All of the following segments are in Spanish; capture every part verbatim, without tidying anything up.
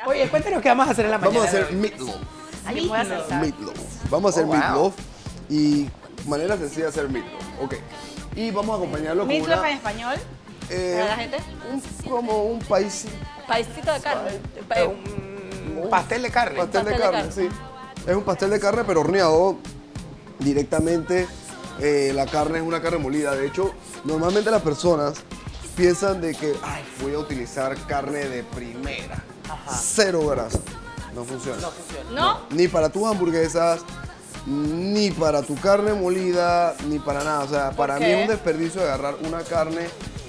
Oye, cuéntanos qué vamos a hacer en la mañana. Vamos a hacer meatloaf. Ay, yo voy a saltar. Meatloaf. Vamos a hacer Oh, wow. meatloaf y manera sencilla de hacer meatloaf. Ok. Y vamos a acompañarlo con Meatloaf una... en español, eh, para la gente. un- como un país... Paisito de carne. Eh, Un pastel de carne. Pastel, Pastel de, de carne, carne. sí. Es un pastel de carne, pero horneado directamente. Eh, la carne es una carne molida. De hecho, normalmente las personas piensan de que, ay, voy a utilizar carne de primera. Ajá. Cero grasa. No funciona. No funciona. ¿No? Ni para tus hamburguesas, ni para tu carne molida, ni para nada. O sea, para mí qué? es un desperdicio de agarrar una carne,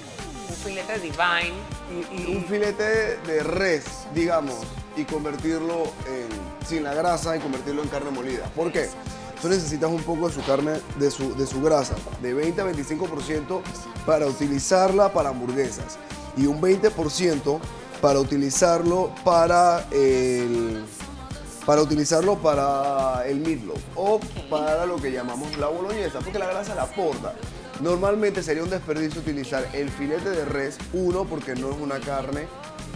Un filete divine y, y- un filete de res, digamos, y convertirlo en, sin la grasa y convertirlo en carne molida. ¿Por qué? Tú necesitas un poco de su carne, de su, de su grasa, de veinte a veinticinco por ciento para utilizarla para hamburguesas y un veinte por ciento para utilizarlo para el, para utilizarlo para el meatloaf o para lo que llamamos la boloñesa, porque la grasa la aporta. Normalmente sería un desperdicio utilizar el filete de res, uno, porque no es una carne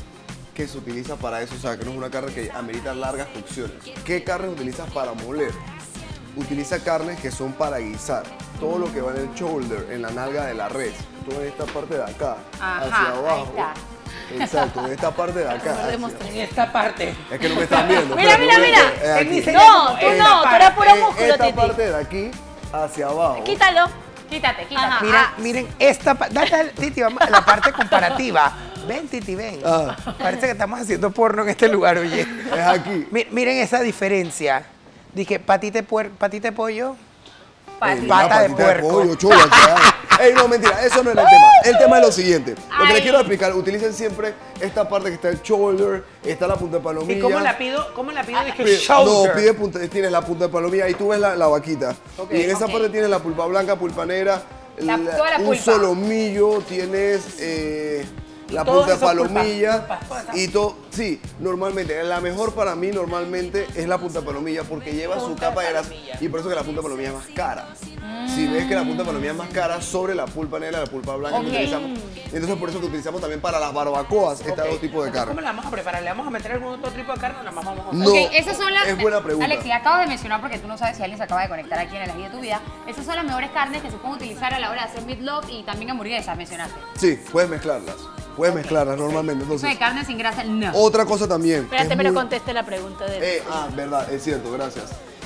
que se utiliza para eso, o sea, que no es una carne que amerita largas cocciones. ¿Qué carne utilizas para moler? Utiliza carnes que son para guisar. Todo lo que va en el shoulder, en la nalga de la res, toda esta parte de acá, Ajá, hacia ahí abajo. está. Exacto, de esta parte de acá. hacia- Demostré. en esta parte. Es que no me están viendo. Mira, espera, mira, un mira. momento, es Él aquí. dice- No, tú Esta no, tú eres puro Eh, músculo, esta Titi. parte de aquí hacia abajo. Quítalo. Quítate, quítate. Ah, Miren, miren esta pa- dale, Titi, vamos a la parte comparativa. Ven, Titi, ven. Ah. Parece que estamos haciendo porno en este lugar, oye. Es aquí. Mi- Miren esa diferencia. Dije, patite, puer patite pollo. Pati. Ey, Pata mira, de patita puerco. pollo, chola, chaval. Ey, no, mentira, eso no era el tema. El tema es lo siguiente. Lo que Ay. les quiero explicar, utilicen siempre esta parte que está el shoulder, está la punta de palomilla. ¿Y cómo la pido? ¿Cómo la pido? Dije, Pide- shoulder. No, pide punta, tienes la punta de palomilla y tú ves la, la vaquita. Ok, y en esa ok. parte tienes la pulpa blanca, pulpa negra, La- toda la un pulpa. solomillo, tienes eh, la todo punta de eso es pulpa, palomilla pulpa, pulpa. y todo. Sí, normalmente, la mejor para mí normalmente es la punta de palomilla porque lleva su Punta de capa de grasa palomilla. y por eso que la punta de palomilla es más cara. Si ves que la punta de palomilla es más cara sobre la pulpa negra, la pulpa blanca Ok. que utilizamos. Entonces por eso que utilizamos también para las barbacoas estos Ok. dos tipos de Entonces, carne. ¿cómo la vamos a preparar? ¿Le vamos a meter algún otro tipo de carne o nada más vamos a No, Ok, esas son las. es buena pregunta. Alexi, acabas de mencionar porque tú no sabes si alguien se acaba de conectar aquí en el ají de tu vida. Esas son las mejores carnes que se pueden utilizar a la hora de hacer meatloaf y también hamburguesas, mencionaste. Sí, puedes mezclarlas. Puedes mezclarlas normalmente. Eso Entonces, de carne sin grasa, no. otra cosa también. Espérate, es pero muy- conteste la pregunta de él. Eh, ah, verdad, es cierto, gracias.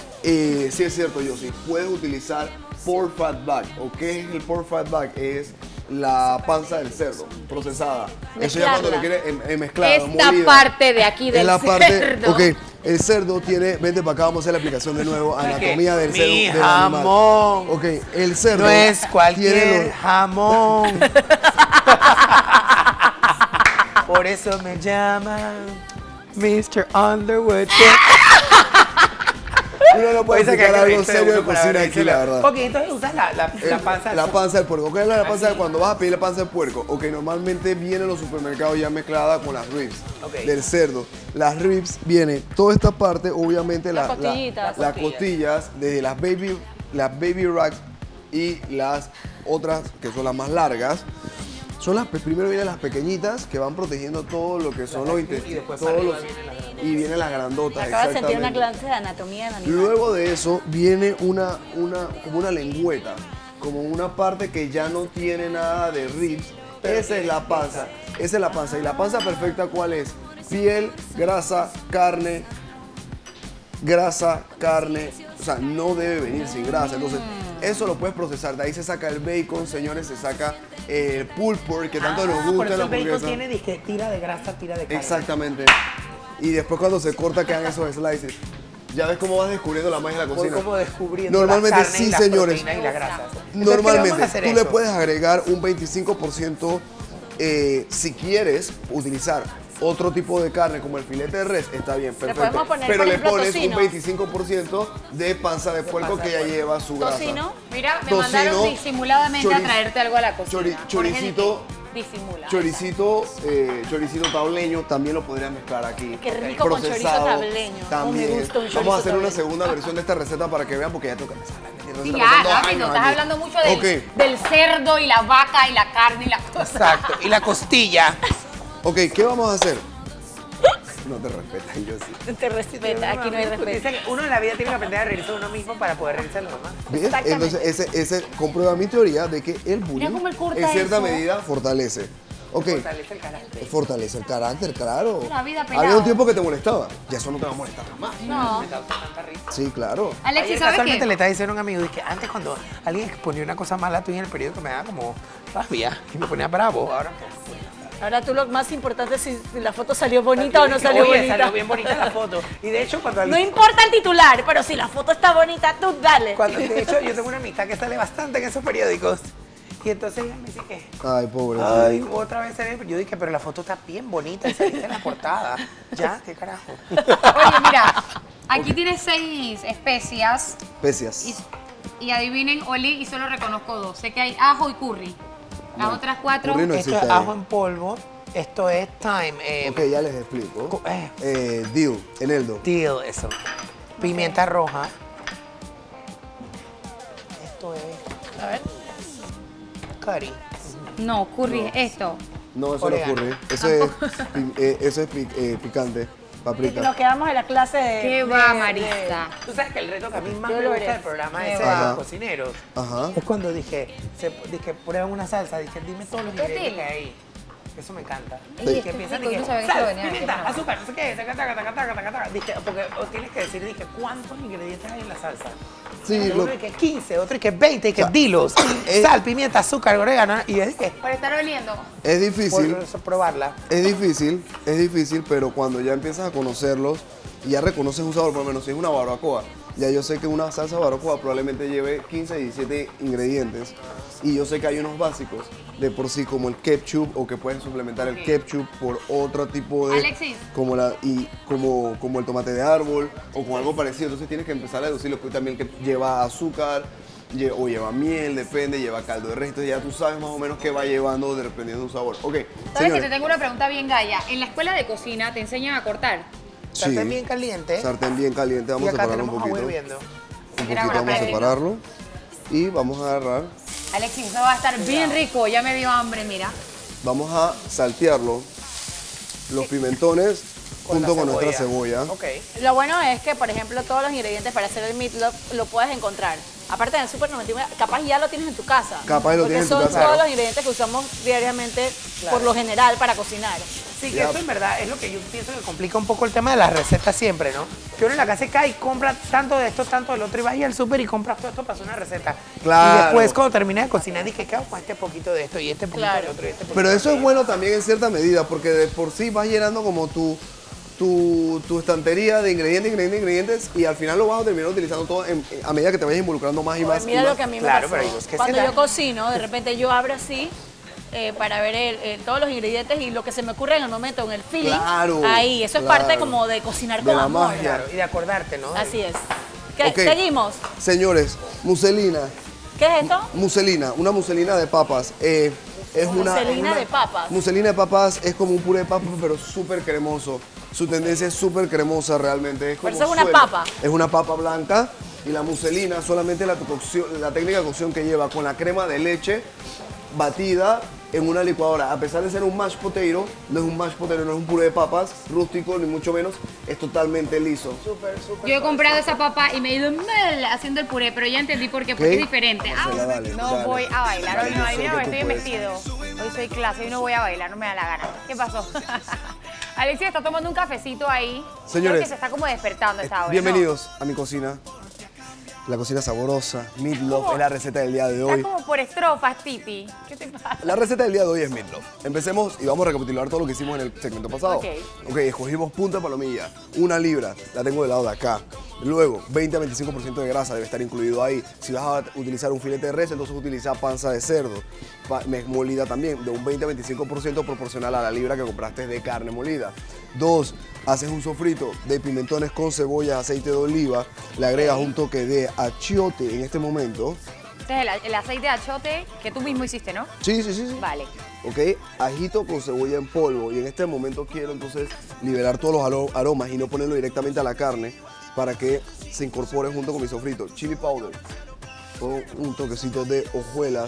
Eh, sí es cierto, yo sí. Puedes utilizar pork fat back. ¿O qué es el pork fat back? Es la panza del cerdo procesada. Eso ya cuando lo Mezclarla. quieres em- em- mezclada, Esta molida. parte de aquí del Es la parte, cerdo. ok, el cerdo tiene, vente para acá, vamos a hacer la aplicación de nuevo, anatomía del Mi cerdo. del animal. jamón. Ok, el cerdo No es tiene cualquier los- jamón. Por eso me llaman mister Underwood. Uno no puede Puede sacar explicar que algo reíste serio de uno para cocina ver, aquí, la verdad. Ok, entonces usas la, la, la panza. La panza del puerco. ¿Qué es la panza de Así. cuando vas a pedir la panza del puerco? Ok, normalmente viene en los supermercados ya mezclada con las ribs Ok. del cerdo. Las ribs viene toda esta parte, obviamente Las la- la- costillitas. las costillas, desde las baby, las baby racks y las otras que son las más largas. Son las, primero vienen las pequeñitas que van protegiendo todo lo que son los y intestinos. después todos para arriba los- vienen las grandotas. y vienen las grandotas. Acabas de sentir una exactamente. clase de anatomía del animal. Luego de eso viene una, una, como una lengüeta, como una parte que ya no tiene nada de ribs. Esa es la panza, esa es la panza. ¿Y la panza perfecta cuál es? Piel, grasa, carne, grasa, carne. O sea, no debe venir sin grasa. Entonces, eso lo puedes procesar. De ahí se saca el bacon, señores, se saca el pulled pork, que tanto nos Ah, gusta por en eso la el bacon hamburguesa. tiene dije, tira de grasa, tira de carne. Exactamente. Y después cuando se corta quedan esos slices. Ya ves cómo vas descubriendo la magia de la Voy cocina. como descubriendo Normalmente las carnes sí, y las señores. proteínas y las grasas. Entonces, ¿qué vamos a Normalmente hacer tú le eso? puedes agregar un veinticinco por ciento eh, si quieres utilizar otro tipo de carne como el filete de res, está bien, perfecto. podemos poner, Pero por le ejemplo, pones tocino. un veinticinco por ciento de panza de puerco panza que de ya puerco. lleva su grasa. Tocino. Mira, me Tocino, mandaron disimuladamente choriz- a traerte algo a la cocina. chori- Por choricito, ejemplo, disimula. Choricito, eh, choricito tableño también lo podrías mezclar aquí. Qué rico con chorizo Procesado tableño. Cómo me También. gusta un Vamos chorizo a hacer una tableño. segunda versión de esta receta para que vean porque ya toca empezar. Sí, ya, rápido, estás hablando mucho del, Ok. del cerdo y la vaca y la carne y la cosa. Exacto. Y la costilla. Ok, ¿qué vamos a hacer? No te respetan, yo sí. Te respeta, aquí no hay respeto. Dicen que uno en la vida tiene que aprender a reírse de uno mismo para poder reírse de los demás. ¿Ves? Exactamente. Entonces, ese, ese comprueba mi teoría de que el bullying cómo él corta en cierta eso. medida fortalece. Ok, Fortalece el carácter. fortalece el carácter, claro. La vida pelado. Había un tiempo que te molestaba, ya eso no te va a molestar jamás. No. Me causa tanta risa. Sí, claro. Alexis, Ayer ¿sabes casualmente qué? le estaba diciendo a un amigo que antes cuando alguien ponía una cosa mala tuya en el periódico me daba como rabia y me ponía bravo. Ahora pues, Ahora tú lo más importante es si la foto salió bonita o no salió Oye, bonita. salió bien bonita la foto. Y de hecho cuando No alguien... importa el titular, pero si la foto está bonita, tú dale. Cuando, de hecho, yo tengo una amistad que sale bastante en esos periódicos. Y entonces ella me dice que, Ay, pobre. ay, otra vez sale. Yo dije, pero la foto está bien bonita y saliste en la portada. Ya, qué carajo. Oye, mira, aquí tienes seis especias Especias. y, y adivinen, Oli, y solo reconozco dos. Sé que hay ajo y curry. Las No, otras cuatro... curry no Esto existe es ahí. ajo en polvo. Esto es thyme. Eh, Ok, ya les explico. Co- eh. Eh, dill, eneldo. Dill, eso. Pimienta roja. Esto es A ver. curry. No, curry es esto. No, eso Orégano. no ocurre. Eso es, pi- eh, eso es pi- eh, picante, paprika. Nos quedamos en la clase de... ¿Qué de- va, de- Marisa? Tú sabes que el reto que a mí más Yo me lo gusta haré. del programa Qué ese va. de los cocineros Ajá. es cuando dije, se, dije, prueban una salsa, dije, dime todos los ¿Qué ingredientes tal? que hay. Eso me encanta. Ey, Dije, esto es empiezan, rico, dije, yo no sabía que sal, esto venía de pimienta, aquí, ¿no? azúcar, no sé qué, taca, taca, taca, taca, taca, taca. Dije, porque o tienes que decir, dije, ¿cuántos ingredientes hay en la salsa? Sí, Uno lo- dice que quince, otro que veinte, y que O sea, dilos, es- sal, pimienta, azúcar, orégano, y yo dije, Para estar oliendo. es difícil, por eso, probarla. es difícil, es difícil, pero cuando ya empiezas a conocerlos y ya reconoces un sabor, por lo menos si es una barbacoa, ya yo sé que una salsa barbacoa probablemente lleve quince, diecisiete ingredientes y yo sé que hay unos básicos de por sí como el ketchup o que puedes suplementar el ketchup por otro tipo de Alexis. como la y como como el tomate de árbol o con algo parecido, entonces tienes que empezar a deducirlo que también que lleva azúcar lle- o lleva miel, depende, lleva caldo de res, entonces ya tú sabes más o menos qué va llevando dependiendo de un sabor. Ok, ¿Sabes que señores, te tengo una pregunta bien gaya? En la escuela de cocina te enseñan a cortar. sí, Sartén bien caliente. sartén bien caliente, Y vamos a acá separarlo un tenemos agua poquito. hirviendo. Un Mira, poquito ahora vamos a para separarlo y vamos a agarrar, Alexis, eso va a estar bien rico. Ya me dio hambre, mira. vamos a saltearlo los pimentones Con la junto con nuestra cebolla. Ok. Lo bueno es que, por ejemplo, todos los ingredientes para hacer el meatloaf lo puedes encontrar. Aparte del Super noventa y nueve, capaz ya lo tienes en tu casa. Capaz lo porque tienes en tu son casa. todos Claro. los ingredientes que usamos diariamente, Claro. por lo general, para cocinar. Sí, que Ya. eso en verdad es lo que yo pienso que complica un poco el tema de las recetas siempre, ¿no? Que uno en la casa se cae y compra tanto de esto, tanto del otro, y vas ahí al súper y compras todo esto para hacer una receta. Claro. Y después, cuando terminas de cocinar, dije, ¿qué hago con este poquito de esto y este poquito Claro. del otro y este poquito Pero del eso otro? es bueno también en cierta medida, porque de por sí vas llenando como tu, tu, tu estantería de ingredientes, ingredientes, ingredientes, y al final lo vas a terminar utilizando todo en- a medida que te vayas involucrando más y más. y Mira más. lo que a mí Claro, me pero pasó. digo, es que Cuando se da- yo cocino, de repente yo abro así eh, para ver el- el- todos los ingredientes y lo que se me ocurre en el momento, en el feeling. Claro, Ahí, eso es claro. parte como de cocinar De con la amor. magia. Claro, y de acordarte, ¿no? Así es. ¿Qué? Ok. Seguimos. Señores, muselina, ¿Qué es esto? muselina, una muselina de papas. eh, es una, Muselina una- de papas. Muselina de papas es como un puré de papas, pero súper cremoso. Su tendencia es súper cremosa realmente. Es como Pero eso es una suelta. papa. Es una papa blanca y la muselina solamente la, cocción- la técnica de cocción que lleva con la crema de leche batida en una licuadora. A pesar de ser un mashed potato, no es un mashed potato, no es un puré de papas rústico, ni mucho menos, es totalmente liso. Súper, súper. Yo he comprado esa papa y me he ido mal haciendo el puré, pero ya entendí por qué, porque Ok. es diferente. Marcela, Ah, dale, no dale. voy a bailar, hoy no, Yo hoy sé no, que tú estoy en puedes. vestido. Hoy soy clase, hoy no voy a bailar, no me da la gana. ¿Qué pasó? Alexis está tomando un cafecito ahí. Señores, Creo que se está como despertando a esta hora. ¿no? Bienvenidos a mi cocina. La cocina saborosa, meatloaf, ¿Cómo? es la receta del día de hoy. Está como por estrofas, Titi. ¿Qué te pasa? La receta del día de hoy es meatloaf. Empecemos y vamos a recapitular todo lo que hicimos en el segmento pasado. Ok. Ok, escogimos punta de palomilla, una libra, la tengo del lado de acá. Luego, veinte a veinticinco por ciento de grasa debe estar incluido ahí. Si vas a utilizar un filete de res, entonces utiliza panza de cerdo, pa- me- molida también, de un veinte a veinticinco por ciento proporcional a la libra que compraste de carne molida. Dos, haces un sofrito de pimentones con cebolla, aceite de oliva, le agregas un toque de achiote en este momento. Este es el, el aceite de achote que tú mismo hiciste, ¿no? Sí, sí, sí, sí. Vale. ¿Ok? Ajito con cebolla en polvo. Y en este momento quiero entonces liberar todos los aro- aromas y no ponerlo directamente a la carne para que se incorpore junto con mi sofrito. Chili powder, con un toquecito de hojuelas.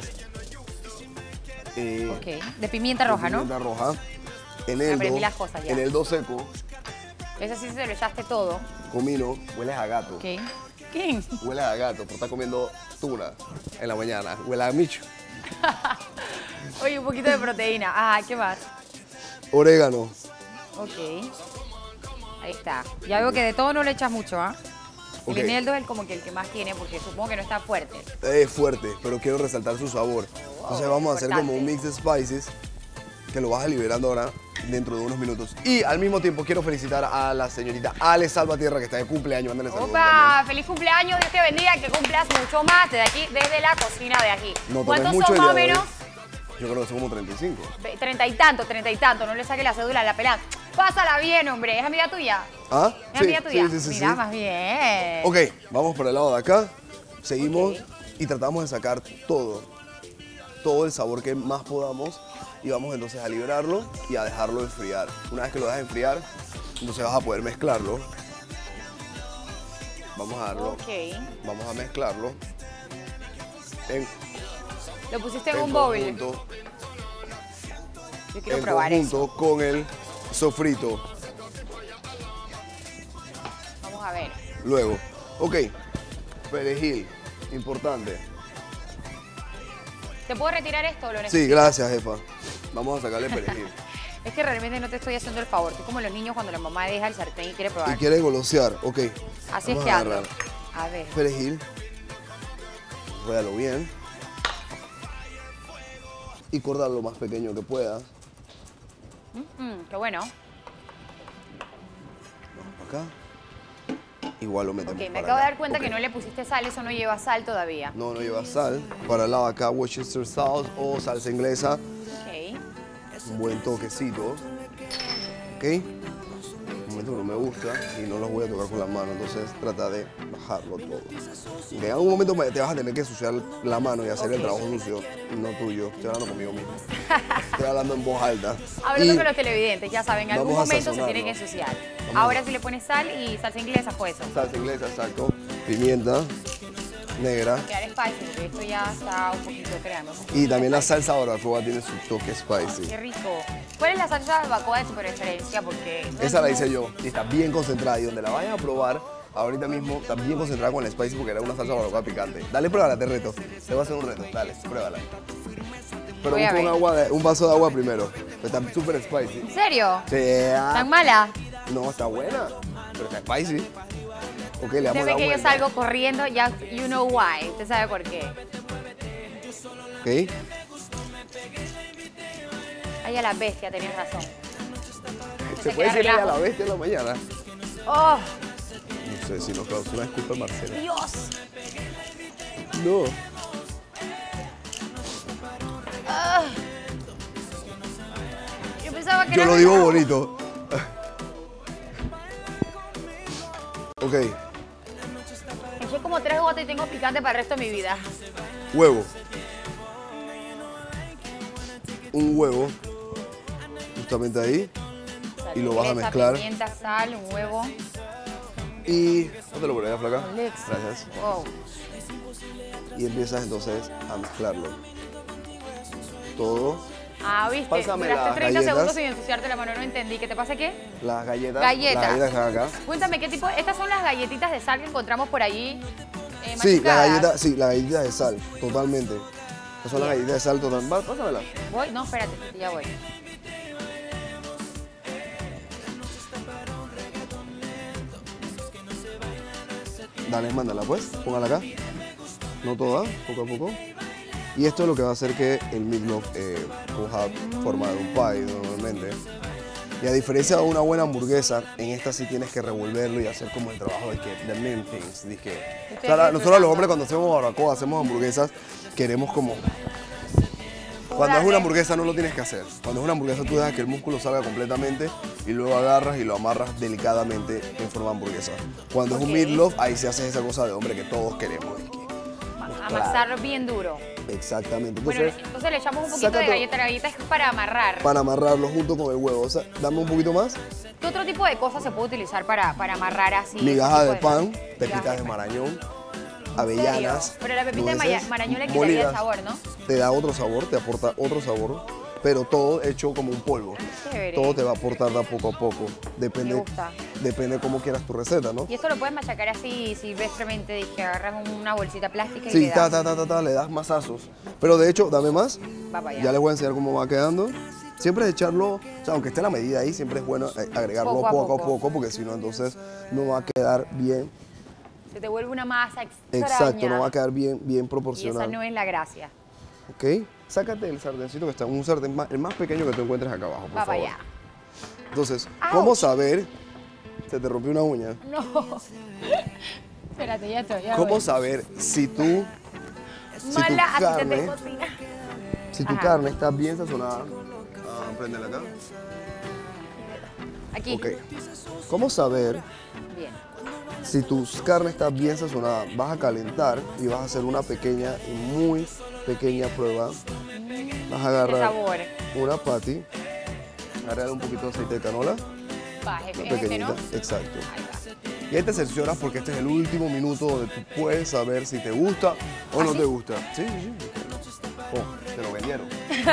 eh, Ok. De pimienta de roja, ¿no? pimienta roja. aprendí Eneldo, las cosas ya. eneldo seco. Ese sí se lo echaste todo. Comino, hueles a gato. ¿Qué? ¿Quién? Hueles a gato, por estar comiendo tuna en la mañana. Huele a micho. Oye, un poquito de proteína. Ah, ¿qué más? Orégano. Ok. Ahí está. Ya veo que de todo no le echas mucho, ¿ah? El Ok. eneldo es como que el que más tiene porque supongo que no está fuerte. Es fuerte, pero quiero resaltar su sabor. Entonces vamos a hacer como un mix de spices que lo vas a liberando ahora dentro de unos minutos. Y al mismo tiempo quiero felicitar a la señorita Ale Salvatierra que está de cumpleaños. Mándale saludos ¡Opa! también. ¡Feliz cumpleaños! Dios te bendiga, que cumplas mucho más desde aquí, desde la cocina de aquí. No tomes ¿Cuántos mucho son el más o día de hoy. menos? Yo creo que son como treinta y cinco. Ve- Treinta y tanto, treinta y tanto. No le saque la cédula a la pelada. Pásala bien, hombre. ¿Es amiga tuya? ¿Ah? ¿Es amiga tuya? sí, sí, sí, Mira, sí. más bien. Ok, vamos por el lado de acá. Seguimos y tratamos de sacar todo, todo el sabor que más podamos y vamos entonces a liberarlo y a dejarlo enfriar. Una vez que lo dejas enfriar, entonces vas a poder mezclarlo. Vamos a darlo, Ok. vamos a mezclarlo en, Lo pusiste en en un bowl. conjunto, Yo quiero en probar eso. conjunto con el sofrito. Vamos a ver. Luego, ok, perejil, importante. ¿Te puedo retirar esto o lo necesito? Sí, gracias, jefa. Vamos a sacarle perejil. Es que realmente no te estoy haciendo el favor. Estoy como los niños cuando la mamá deja el sartén y quiere probar. Y quieres golosear, ok. Así es Vamos que a ando. agarrar A ver. perejil, ruédalo bien y cortarlo lo más pequeño que puedas. Mm, qué bueno. Vamos para acá. Igual lo metemos Ok, me para acabo de acá. dar cuenta Ok. que no le pusiste sal. Eso no lleva sal todavía. No, no lleva sal. Para el lado de acá, Worcestershire sauce o salsa inglesa. Ok. Un buen toquecito. Ok. Un momento que no me gusta y no los voy a tocar con la mano, entonces trata de bajarlo todo. Ok, en algún momento me- te vas a tener que ensuciar la mano y hacer el Ok. trabajo sucio, no tuyo. Estoy hablando conmigo mismo. Estoy hablando en voz alta. Hablando Y con los televidentes, ya saben, en algún vamos a momento se sazonarlo. tiene que ensuciar. Vamos a- Ahora si le pones sal y salsa inglesa, pues eso. salsa inglesa, exacto. Pimienta negra. Quedar spicy, porque esto ya está un poquito, créanme. un poquito Y también la spicy. salsa barbacoa tiene su toque spicy. Qué rico. ¿Cuál es la salsa barbacoa de su preferencia? Porque todo el Esa la mundo- hice yo y está bien concentrada. Y donde la vayas a probar, ahorita mismo está bien concentrada con el spicy porque era una salsa barbacoa picante. Dale, pruébala, te reto. Te voy a hacer un reto. Dale, pruébala. Pero Voy a busca un, ver. agua de- un vaso de agua primero. Está súper spicy. ¿En serio? Sí, ah, ¿Tan mala? no, está buena, pero está spicy. Ok, le damos Usted la ve que yo vuelta. salgo corriendo, ya you know why. Usted sabe por qué. Ok, Ay, a la bestia, tenías razón. se que puede era decirle a la relajo. bestia en la mañana. ¡Oh, No sé si nos causó una disculpa, Marcela. Dios! No. Yo pensaba que Yo era lo digo relajo. bonito. Ok, Eché como tres gotas y tengo picante para el resto de mi vida. huevo. Un huevo. Justamente ahí. Y lo vas a Inglesa, mezclar. Pimienta, sal, un huevo. Y. Póntelo por allá, flaca. Alex. Gracias. Wow. Y empiezas entonces a mezclarlo. Todo. Ah, viste. Pásame Duraste las treinta galletas. segundos sin ensuciarte la mano, no entendí. ¿Qué te pasa qué? Las galletas. Galletas. Las galletas están acá. Cuéntame, ¿qué tipo? Estas son las galletitas de sal que encontramos por allí. Eh, Sí, las machucadas. galletas, sí, las galletitas de sal, totalmente. Estas son las Bien. galletas de sal total. Va, pásamela. Voy, no, espérate, ya voy. Dale, mándala pues, póngala acá. No toda, poco a poco. Y esto es lo que va a hacer que el meatloaf eh, coja forma de un pie normalmente. Y a diferencia de una buena hamburguesa, en esta sí tienes que revolverlo y hacer como el trabajo de que the main things. Dije, Estoy o sea, la- aquí nosotros los disfrutando. hombres cuando hacemos barbacoa, hacemos hamburguesas, queremos como... Cuando es Darle. una hamburguesa no lo tienes que hacer. Cuando es una hamburguesa tú dejas que el músculo salga completamente y luego agarras y lo amarras delicadamente en forma de hamburguesa. Cuando es un Ok. meatloaf, ahí se hace esa cosa de hombre que todos queremos. Dije, Amasarlo bien duro. exactamente. Bueno, Entonces, entonces le echamos un poquito saca de todo. galleta. La galleta es para amarrar. para amarrarlo junto con el huevo. O sea, dame un poquito más. ¿Qué otro tipo de cosas se puede utilizar para, para amarrar así? Migaja ese de tipo pan, Migajas pepitas de pan. marañón, ¿En avellanas. serio? Pero la pepita de nueces, maya- marañón le quitaría molidas. el sabor, ¿no? Te da otro sabor, te aporta otro sabor. pero todo hecho como un polvo. Chévere. Todo te va a aportar de a poco a poco. Depende, Me gusta. depende cómo quieras tu receta, ¿no? Y esto lo puedes machacar así silvestremente, dije, agarras una bolsita plástica y Sí, le ta, das. ta, ta, ta, ta, le das masazos. Pero de hecho, dame más. Va para allá. Ya les voy a enseñar cómo va quedando. Siempre es echarlo, o sea, aunque esté la medida ahí, siempre es bueno eh, agregarlo Poco poco a a poco. poco, porque si no, entonces no va a quedar bien. Se te vuelve una masa extraña. Exacto, no va a quedar bien, bien Y esa proporcional. no es la gracia. ¿Ok? Sácate el sartencito que está, un sartén más, el más pequeño que tú encuentres acá abajo, por Va para favor. allá. Entonces, ¡Auch! ¿cómo saber? Se te rompió una uña. No. Espérate, ya estoy. Ya ¿Cómo voy. saber si tú, si tu Mala, así te carne, te cocina. si tu Ajá. carne está bien sazonada? Ah, préndela acá. Aquí. Ok. ¿Cómo saber Bien. si tu carne está bien sazonada? Vas a calentar y vas a hacer una pequeña y muy pequeña prueba. Vas a ¿Qué agarrar sabor? una patty, agregar un poquito de aceite de canola, Va, es, una es este, pequeñita, ¿no? exacto. Ahí va. Y ahí te cercioras porque este es el último minuto donde tú puedes saber si te gusta o no ¿Ah, sí? te gusta. Sí, sí, sí. Oh, te lo vendieron.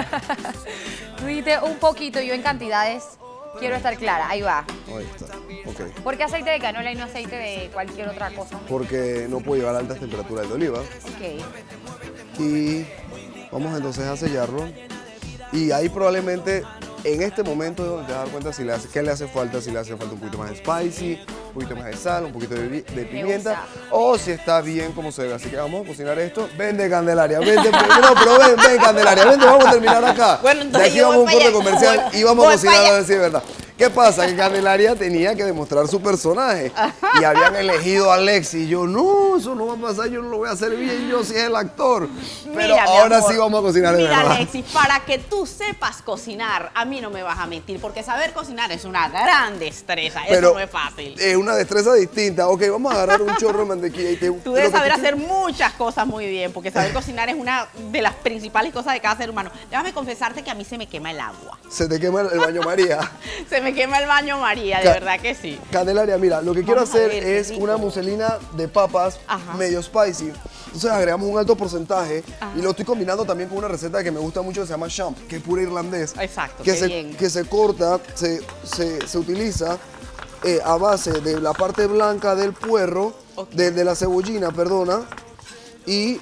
Tú dijiste un poquito, yo en cantidades quiero estar clara. Ahí va. Ahí está. Ok. ¿Por qué aceite de canola y no aceite de cualquier otra cosa? Porque no puedo llevar a altas temperaturas el de oliva. Ok. Y vamos entonces a sellarlo. Y ahí probablemente en este momento es donde te vas a dar cuenta si le hace, qué le hace falta, si le hace falta un poquito más de spicy, un poquito más de sal, un poquito de, vi- de pimienta, o si está bien como se ve. Así que vamos a cocinar esto. Vente, Candelaria, vente. No, pero ven, ven, Candelaria, vente, vamos a terminar acá. Bueno, entonces de aquí yo vamos a un voy corte para allá. comercial Voy- y vamos a voy cocinar para a allá. ver si es verdad. ¿Qué pasa? Que Candelaria tenía que demostrar su personaje y habían elegido a Alexi. Y yo, no, eso no va a pasar, yo no lo voy a hacer bien, yo sí es el actor. Pero Mira, mi ahora amor, sí vamos a cocinar de Mira, verdad. Alexis, para que tú sepas cocinar, a mí no me vas a mentir, porque saber cocinar es una gran destreza, Pero eso no es fácil. Es una destreza distinta. Ok, vamos a agarrar un chorro de mantequilla y te. Tú debes lo que saber tú hacer muchas cosas muy bien, porque saber cocinar es una de las principales cosas de cada ser humano. Déjame confesarte que a mí se me quema el agua. Se te quema el baño María. Se me quema el baño María, de Ca- verdad que sí. Candelaria, mira, lo que quiero Vamos a hacer ver, qué es rico. una muselina de papas Ajá. medio spicy. Entonces agregamos un alto porcentaje Ajá. y lo estoy combinando también con una receta que me gusta mucho que se llama champ, que es pura irlandés. Exacto, que qué se, bien. que se corta, se, se, se utiliza eh, a base de la parte blanca del puerro, Ok. de, de la cebollina, perdona, y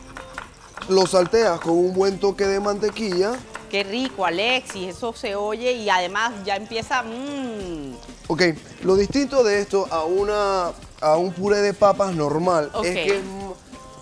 lo salteas con un buen toque de mantequilla. Qué rico, Alexis, eso se oye y además ya empieza... mmm. Ok, lo distinto de esto a, una, a un puré de papas normal Ok. es que es, m-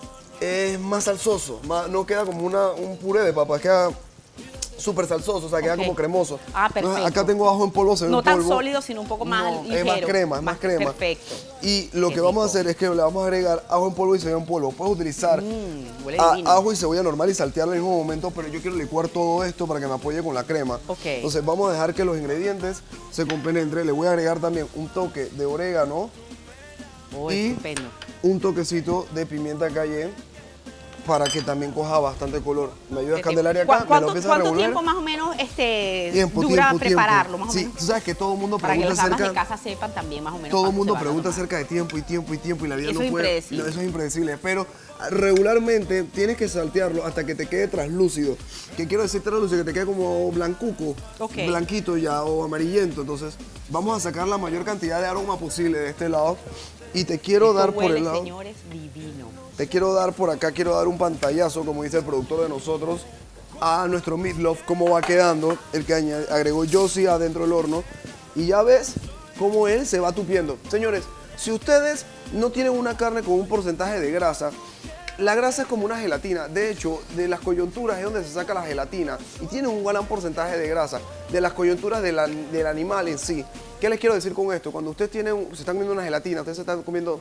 es más salsoso, más- no queda como una, un puré de papas, queda súper salsoso, o sea, queda Ok. como cremoso. Ah, Entonces, perfecto. acá tengo ajo en polvo, se ve No en tan polvo. sólido, sino un poco más No, ligero. es más crema, es más crema. Perfecto. Y lo Qué que vamos a rico. hacer es que le vamos a agregar ajo en polvo y cebolla en polvo. Puedes utilizar Mm, huele a- divino. ajo y cebolla normal y saltearlo en el mismo momento, pero yo quiero licuar todo esto para que me apoye con la crema. Ok. Entonces vamos a dejar que los ingredientes se compenetren. Le voy a agregar también un toque de orégano, Oh, y- estupendo. un toquecito de pimienta cayenne para que también coja bastante color. ¿Me ayudas, Candelaria, ¿Cu- acá? ¿Me lo ¿Cuánto, empiezas a cuánto revolver? tiempo más o menos este, Tiempo, dura tiempo, prepararlo? tiempo. Más o Sí, menos? tú sabes que todo el mundo Para que pregunta los amas de acerca... casa sepan también más o menos Todo el cuánto mundo se va a pregunta tardar. acerca de tiempo y tiempo y tiempo y la vida Eso no es puede. impredecible. No, eso es impredecible. Pero regularmente tienes que saltearlo hasta que te quede translúcido. ¿Qué quiero decir translúcido? Que te quede como blancuco, Ok. blanquito ya o amarillento. Entonces vamos a sacar la mayor cantidad de aroma posible de este lado. Y te quiero Esto dar por huele, el lado. señores, divino. Te quiero dar por acá, quiero dar un pantallazo, como dice el productor de nosotros, a nuestro meatloaf, cómo va quedando, el que añade- agregó Josie adentro del horno. Y ya ves cómo él se va tupiendo. Señores, si ustedes no tienen una carne con un porcentaje de grasa, la grasa es como una gelatina. De hecho, de las coyunturas es donde se saca la gelatina y tiene un gran porcentaje de grasa. De las coyunturas de la- del animal en sí. ¿Qué les quiero decir con esto? Cuando ustedes tienen, un- se están comiendo una gelatina, ustedes se están comiendo...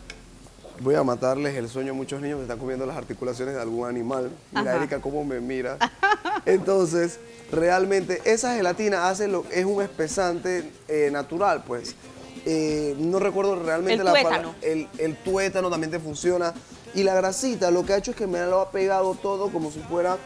Voy a matarles el sueño a muchos niños que están comiendo las articulaciones de algún animal. Mira, Ajá. Erika, cómo me mira. Entonces, realmente, esa gelatina hace lo, es un espesante eh, natural, pues. Eh, no recuerdo realmente El la tuétano. palabra. El, el tuétano también te funciona. Y la grasita lo que ha hecho es que me lo ha pegado todo como si fuera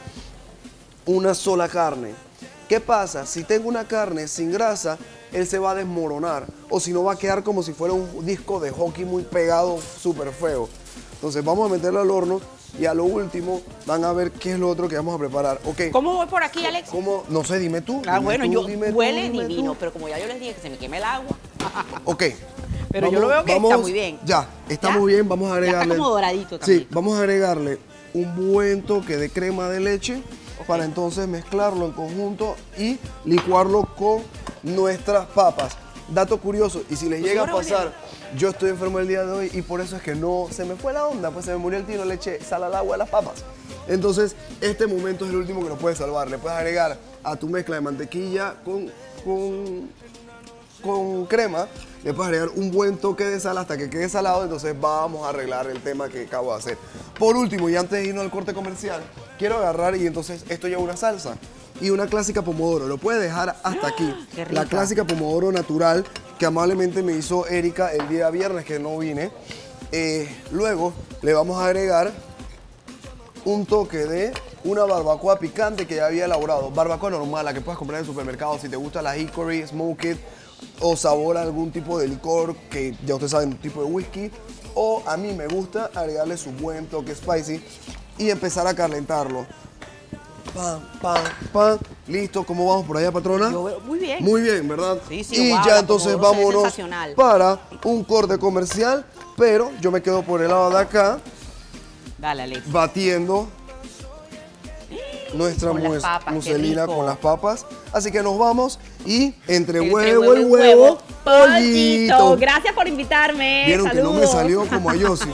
una sola carne. ¿Qué pasa? Si tengo una carne sin grasa, él se va a desmoronar. O si no, va a quedar como si fuera un disco de hockey muy pegado, súper feo. Entonces vamos a meterlo al horno Y a lo último van a ver qué es lo otro que vamos a preparar. Ok. ¿Cómo voy por aquí, Alex? ¿Cómo? No sé, dime tú. Ah, dime bueno, tú, yo dime tú, huele dime divino, tú. pero como ya yo les dije que se me queme el agua. Ok. Pero yo lo veo que está muy bien. Ya, está ¿Ya? muy bien. Vamos a Ya agregarle. está como doradito también. Sí, vamos a agregarle un buen toque de crema de leche para entonces mezclarlo en conjunto y licuarlo con nuestras papas. Dato curioso, y si les llega a pasar, yo estoy enfermo el día de hoy y por eso es que no se me fue la onda, pues se me murió el tino, le eché sal al agua a las papas. Entonces, este momento es el último que nos puede salvar. Le puedes agregar a tu mezcla de mantequilla con, con, con crema, le puedes agregar un buen toque de sal hasta que quede salado, entonces vamos a arreglar el tema que acabo de hacer. Por último, y antes de irnos al corte comercial, quiero agarrar y entonces esto lleva una salsa y una clásica pomodoro. Lo puedes dejar hasta aquí. Qué rica. La clásica pomodoro natural que amablemente me hizo Erika el día viernes que no vine. Eh, luego le vamos a agregar un toque de una barbacoa picante que ya había elaborado. Barbacoa normal, la que puedes comprar en el supermercado si te gusta la hickory, smoked o sabor a algún tipo de licor que ya ustedes saben, un tipo de whisky. O a mí me gusta agregarle su buen toque spicy y empezar a calentarlo. Pam, pam, pam. Listo, ¿cómo vamos por allá, patrona? Yo veo muy bien. Muy bien, ¿verdad? Sí, sí, y wow, ya la entonces pomodoro se ve vámonos sensacional. para un corte comercial, pero yo me quedo por el lado de acá Dale, Alex. batiendo nuestra Con las mues- papas, qué muselina rico. con las papas. Así que nos vamos y entre, Entre huevo y huevo, pollito. pollito. Gracias por invitarme. Vieron que no me Saludos. salió como a Yossi.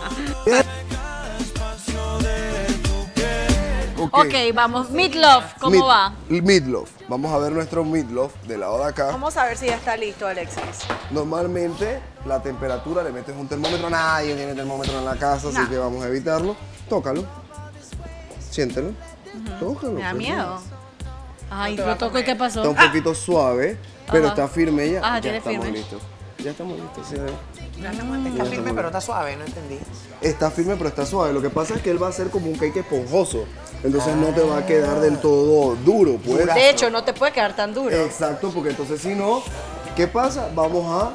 Ok, vamos. Meatloaf, ¿cómo Meat- va? Meatloaf. Vamos a ver nuestro meatloaf del lado de acá. Vamos a ver si ya está listo, Alexis. Normalmente la temperatura le metes un termómetro. Nadie tiene termómetro en la casa, así No. que vamos a evitarlo. Tócalo. Siéntelo. Tócalo. Me da pues, miedo. Ay, te va lo a toco y ¿qué pasó? Está un poquito suave, pero Ajá. está firme ya. Ajá, ya tiene estamos firme. listos. Ya estamos listos, sí, a ver. Está firme, pero está suave, no entendí. Está firme, pero está suave. Lo que pasa es que él va a ser como un cake esponjoso. Entonces no te va a quedar del todo duro, pues. De hecho, no te puede quedar tan duro. Exacto, porque entonces si no, ¿qué pasa? Vamos a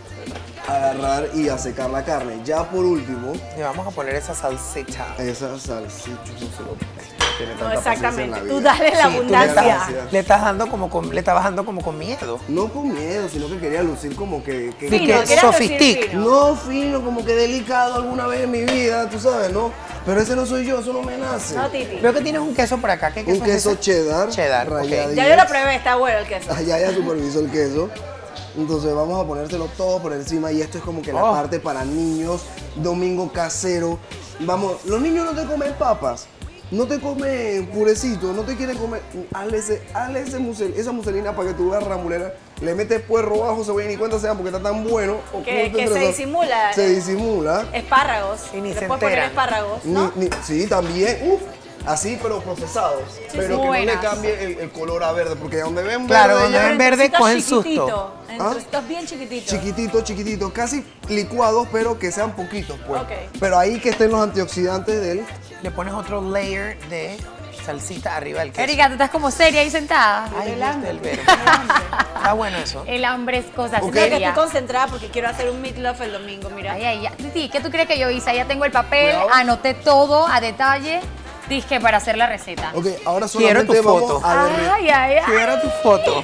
agarrar y a secar la carne. Ya por último, Le vamos a poner esa salsita. esa salsita no se lo tiene No, tanta paciencia en la exactamente. Tú vida. dale la Sí, tú le abundancia. estás- Le estás dando como con, le estás bajando como con miedo. No con miedo, sino que quería lucir como que... que Sí, Fino, que quieras decir sofistic. fino. No fino, como que delicado alguna vez en mi vida, tú sabes, ¿no? Pero ese no soy yo, eso no me nace. No, Titi. Veo que tienes un queso por acá. ¿Qué queso Un es queso ese? cheddar, Cheddar, ok. ralladito. Ya yo lo probé, está bueno el queso. Allá ya supervisó el queso. Entonces vamos a ponérselo todo por encima y esto es como que la Oh. parte para niños, domingo casero. Vamos, los niños no te comen papas, no te comen purecito, no te quieren comer. Hazle, ese, hazle ese musel- esa muselina para que tú veas ramulera. Le metes puerro bajo, se vayan ni cuenta sean porque está tan bueno. Que, oculto que entre se los- disimula. Se eh, disimula. Espárragos. Y ni Le se puedes poner enteran. espárragos, Ni- ¿no? ni- sí, también. Uf, así, pero procesados. pero que no buenas. le cambie el, el color a verde, porque donde ven Claro, verde donde ya- ven En verde, trocitos cogen chiquititos, susto. En ¿Ah? trocitos bien chiquititos. Chiquititos, chiquititos, casi licuados, pero que sean poquitos, pues. Ok. Pero ahí que estén los antioxidantes del... Le pones otro layer de salsita arriba del queso. Erika, tú estás como seria ahí sentada. Ay, el Dios hambre. del verbo. Está bueno eso. El hambre es cosa Ok. Creo que seria. estoy concentrada porque quiero hacer un meatloaf el domingo, mira. Ay, ay, ay. Titi, ¿qué tú crees que yo hice? Ya tengo el papel, Cuidado. anoté todo a detalle, dije para hacer la receta. Ok, ahora Quiero solamente tu vamos foto. a derretir. Ay, ay, ay. Quiero tu foto.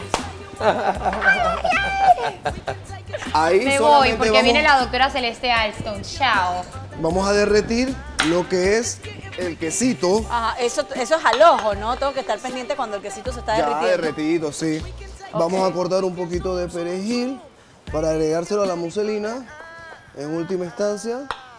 Ahí Me voy solamente porque vamos, viene la doctora Celeste Alston. Chao. vamos a derretir lo que es el quesito. Ajá, eso, eso es al ojo, ¿no? Tengo que estar pendiente cuando el quesito se está Ya derritiendo. derretidito, sí. Vamos a cortar un poquito de perejil para agregárselo a la muselina en última instancia.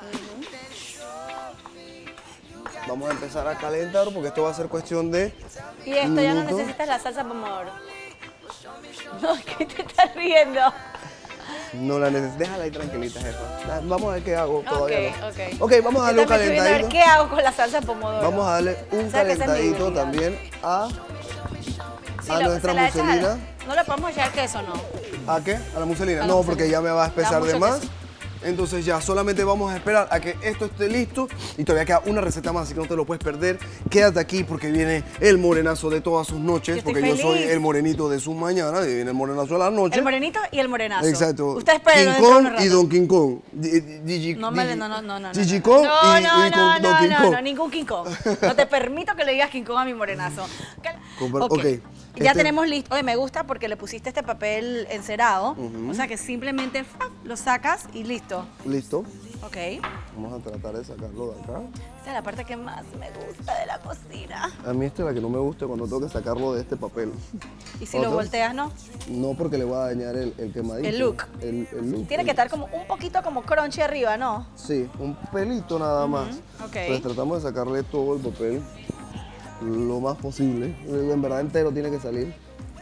Vamos a empezar a calentar porque esto va a ser cuestión de... Y esto ya no minuto. necesitas la salsa pomodoro. No, ¿qué te estás riendo? No la necesito. Déjala ahí tranquilita, jefa. Da- Vamos a ver qué hago todavía. no. ok. Ok, vamos a darle un Yo también estoy viendo a ver calentadito. qué hago con la salsa pomodoro. Vamos a darle un O sea, que esa es mi calentadito debilidad. también a, Sí, a lo- nuestra se la echas a- muselina. No le podemos echar queso, ¿no? ¿A qué? ¿A la muselina? A la no, muselina. porque ya me va a Da espesar de mucho más. queso. Entonces ya solamente vamos a esperar a que esto esté listo y todavía queda una receta más, así que no te lo puedes perder. Quédate aquí porque viene el morenazo de todas sus noches, Yo estoy porque yo soy feliz. el morenito de sus mañanas, y viene el morenazo de las noches. El morenito y el morenazo. Exacto. Ustedes esperen King dentro de Kong un rato. y Don King Kong. Di- di- Digi- No, me, Digi- no, no, no, no. Gigi no. Kong no, y, no, y no, con Don no, King no, Kong. no, ningún King Kong. No te permito que le digas King Kong a mi morenazo. Compar- Ok. ok, Ya este- tenemos listo. Oye, me gusta porque le pusiste este papel encerado. O sea que simplemente ¡fua! Lo sacas y listo. Listo. Ok. Vamos a tratar de sacarlo de acá. Esta es la parte que más me gusta de la cocina. A mí esta es la que no me gusta cuando tengo que sacarlo de este papel. Y si lo ¿Otro? volteas, ¿no? No porque le va a dañar el, el quemadito. El look. El, el look. Tiene que estar como un poquito como crunchy arriba, ¿no? Sí, un pelito nada más. ok. Pues tratamos de sacarle todo el papel lo más posible. En verdad entero tiene que salir.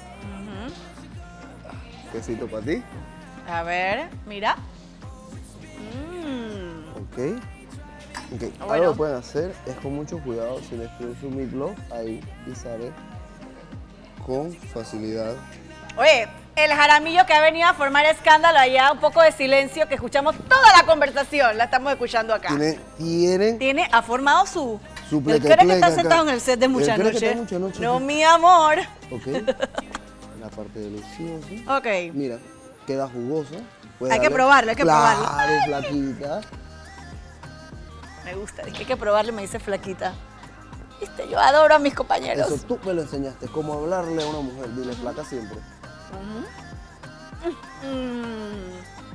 Quesito para ti. A ver, mira. Mm. Ok. Ok. Ahora bueno. lo que pueden hacer es con mucho cuidado. Si les tienen su meatloaf ahí y sale con facilidad. Oye, el jaramillo que ha venido a formar escándalo allá, un poco de silencio, que escuchamos toda la conversación, la estamos escuchando acá. Tienen, tienen Tiene, ha formado su... Su ¿Él cree que pleca-pleca está acá. sentado en el set de Él muchas cree que noches? está mucha noche No, aquí. mi amor. Ok. La parte deliciosa. Ok. Mira, queda jugosa. Puede Hay que darle- probarlo, hay que probarlo. Claro, flaquita. Me gusta, es que hay que probarle, me dice flaquita. Viste, yo adoro a mis compañeros. Eso tú me lo enseñaste, cómo hablarle a una mujer. Dile flaca siempre. Mm.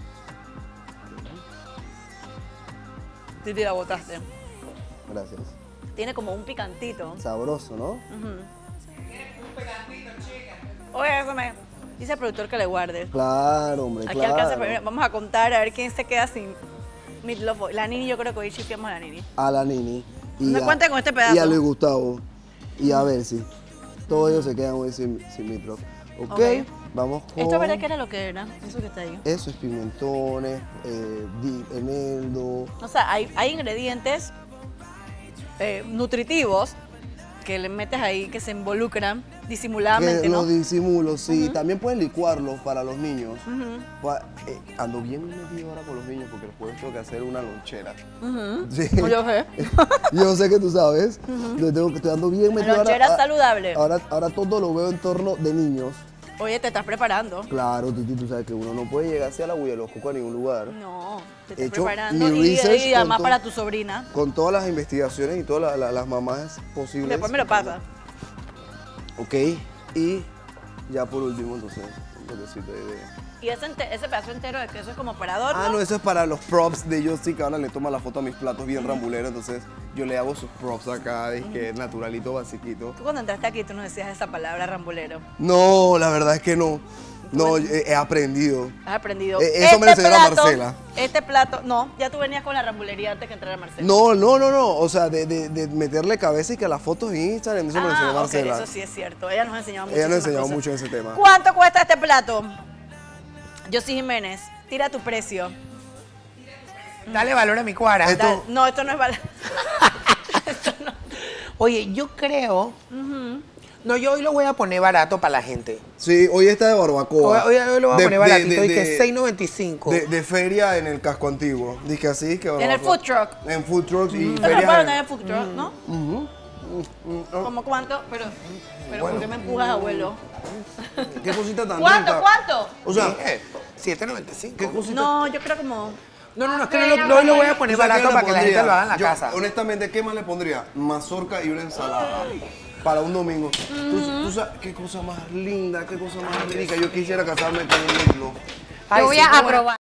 Titi, la botaste. Gracias. Tiene como un picantito. Sabroso, ¿no? Oye, eso me... Dice el productor que le guarde. Claro, hombre, Aquí claro. alcanza, pero vamos a contar a ver quién se queda sin meatloaf hoy. La Nini, yo creo que hoy chifiamos a la Nini. A la Nini. Y Me a- cuenten con este pedazo. Y a Luis Gustavo. Y a Bercy. Todos ellos se quedan hoy sin, sin meatloaf. Ok, Ok. vamos con... ¿Esto verdad que era lo que era? Eso que está ahí. Eso es pimentones, eh, di- eneldo. O sea, hay, hay ingredientes eh, nutritivos que le metes ahí, que se involucran disimuladamente, Que ¿no? los disimulo, sí. También pueden licuarlos para los niños. Pa- eh, ando bien metido ahora con los niños porque después tengo que hacer una lonchera. Sí. Yo sé. Yo sé que tú sabes. Yo tengo que estoy ando bien metido ahora. lonchera a- saludable. Ahora, ahora todo lo veo en torno de niños. Oye, te estás preparando. Claro, Titi, tú sabes que uno no puede llegar hacia la huella de los cocos a ningún lugar. No, te He estás hecho preparando mi y, research y además con para todo- tu sobrina. Con todas las investigaciones y todas la- la- las mamás posibles. Después me lo pasa. Ok, y ya por último, entonces, un toquecito ahí de... Y ese, ente- ese pedazo entero de queso es como para adorno. Ah, no, eso es para los props de Justy, que ahora le toma la foto a mis platos bien rambuleros, entonces yo le hago sus props acá, es que naturalito, basiquito. Tú cuando entraste aquí, tú no decías esa palabra rambulero. No, la verdad es que no. No, he, he aprendido. Has aprendido. Eh, eso me lo enseñó la plato- Marcela. Este plato, no, ya tú venías con la rambulería antes que entrara Marcela. No, no, no, no. O sea, de, de- de meterle cabeza y que las fotos en Instagram, eso me lo enseñó Ah, ok, Marcela. eso sí es cierto. Ella nos ha enseñado mucho. Ella nos ha enseñado mucho en ese tema. ¿Cuánto cuesta este plato? Josy Jiménez, tira tu precio. Dale valor a mi cuara. Esto- Da- no, esto no es barato. Oye, yo creo... No, yo hoy lo voy a poner barato para la gente. Sí, hoy está de Hoy, barbacoa. hoy- hoy lo voy a De- poner de- baratito. de- y que de- seis noventa y cinco. De, de feria en el casco antiguo. Dice así, que En el barbacoa. food truck. En food trucks y Pero no ferias. para en- tener food truck, ¿no? ¿Cómo cuánto? Pero, pero ¿por qué me empujas, abuelo? Qué cosita tan ¿Cuánto, rica. cuánto? O sea, Dije, siete noventa y cinco. qué cosita. No, yo creo como... No, no, no, es que no lo, no lo voy a poner ¿Tú sabes barato qué le para que la gente pondría? lo haga en la Yo, casa. honestamente, ¿qué más le pondría? Mazorca y una ensalada. Para un domingo. ¿Tú, tú sabes qué cosa más linda, qué cosa más rica? Yo quisiera casarme con un libro. Ay, Yo voy sí, a qué bueno. aprobar.